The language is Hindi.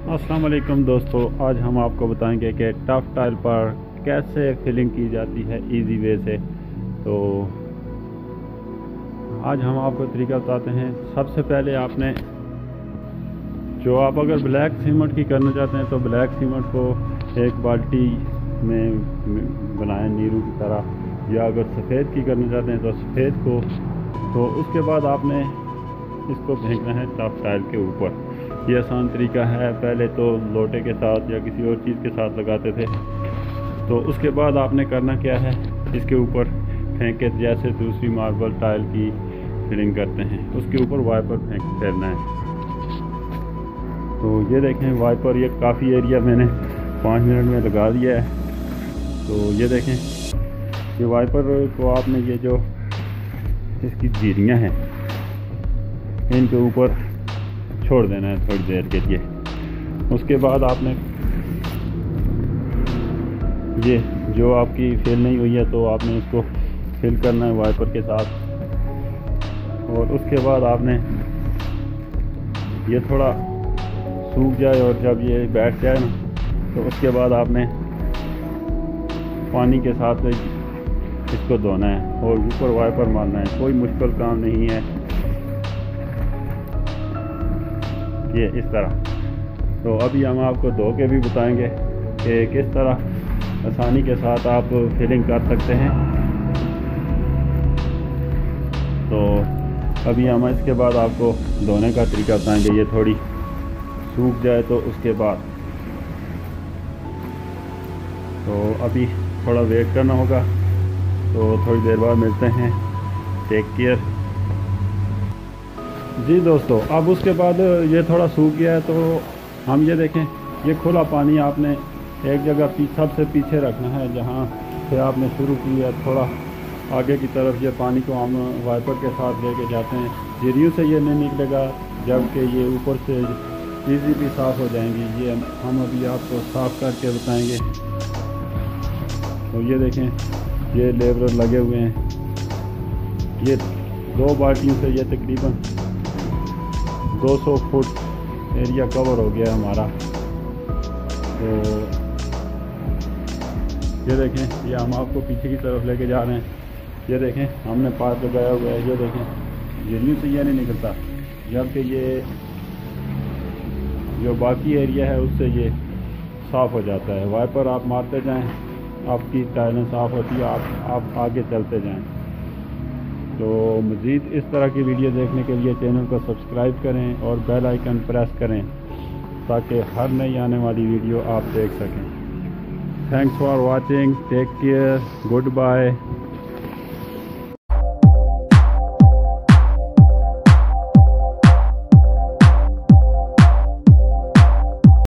अस्सलाम वालेकुम दोस्तों, आज हम आपको बताएंगे कि टफ टाइल पर कैसे फिलिंग की जाती है इजी वे से। तो आज हम आपको तरीका बताते हैं। सबसे पहले आपने आप अगर ब्लैक सीमेंट की करना चाहते हैं तो ब्लैक सीमेंट को एक बाल्टी में बनाएं नीरू की तरह, या अगर सफ़ेद की करना चाहते हैं तो सफ़ेद को। तो उसके बाद आपने इसको फेंकना है टफ टाइल के ऊपर। ये आसान तरीका है। पहले तो लोटे के साथ या किसी और चीज़ के साथ लगाते थे। तो उसके बाद आपने करना क्या है, इसके ऊपर फेंक के जैसे दूसरी मार्बल टाइल की फिलिंग करते हैं उसके ऊपर वाइपर फेरना है। तो ये देखें वाइपर, ये काफ़ी एरिया मैंने 5 मिनट में लगा दिया है। तो ये देखें, ये वाइपर को आपने ये जो इसकी जीरियाँ हैं इनके ऊपर छोड़ देना है थोड़ी देर के लिए। उसके बाद आपने ये जो आपकी फिल नहीं हुई है तो आपने इसको फिल करना है वाइपर के साथ। और उसके बाद आपने ये थोड़ा सूख जाए और जब ये बैठ जाए ना, तो उसके बाद आपने पानी के साथ इसको धोना है और ऊपर वाइपर मारना है। कोई मुश्किल काम नहीं है ये इस तरह। तो अभी हम आपको धो के भी बताएंगे कि किस तरह आसानी के साथ आप फिलिंग कर सकते हैं। तो अभी हम इसके बाद आपको धोने का तरीका बताएंगे। ये थोड़ी सूख जाए तो उसके बाद, तो अभी थोड़ा वेट करना होगा। तो थोड़ी देर बाद मिलते हैं। Take care. जी दोस्तों, अब उसके बाद ये थोड़ा सूख गया है तो हम ये देखें, ये खुला पानी आपने एक जगह सबसे पीछे रखना है जहाँ से आपने शुरू किया। थोड़ा आगे की तरफ ये पानी को हम वाइपर के साथ लेके जाते हैं। जीरियों से ये नहीं निकलेगा, जबकि ये ऊपर से इजीली साफ़ हो जाएंगी। ये हम अभी आपको साफ़ करके बताएंगे। तो ये देखें, ये लेबर लगे हुए हैं। ये 2 बाल्टियों से ये तकरीबन 200 फुट एरिया कवर हो गया हमारा। तो ये देखें, ये हम आपको पीछे की तरफ लेके जा रहे हैं। ये देखें, हमने पाइप लगाया हुआ है। ये देखें, जीरियों से ये नहीं निकलता, जबकि ये जो बाकी एरिया है उससे ये साफ़ हो जाता है। वाइपर आप मारते जाएं, आपकी टाइलें साफ़ होती है, आप आगे चलते जाएं। तो मज़ीद इस तरह की वीडियो देखने के लिए चैनल को सब्सक्राइब करें और बेल आइकन प्रेस करें ताकि हर नई आने वाली वीडियो आप देख सकें। Thanks for watching. Take care. Good bye.